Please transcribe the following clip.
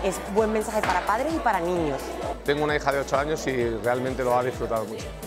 es buen mensaje para padres y para niños. Tengo una hija de 8 años y realmente lo ha disfrutado mucho.